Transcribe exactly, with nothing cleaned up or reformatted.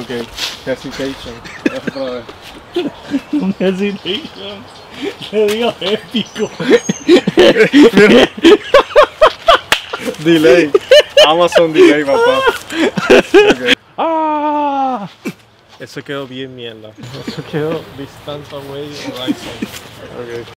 ok. Hesitation. Otra vez. Un hesitation. Le digo épico. Delay. Amazon delay, papá. Okay. ¡Ah! Eso quedó bien mierda. Eso quedó distant away horizon. Okay.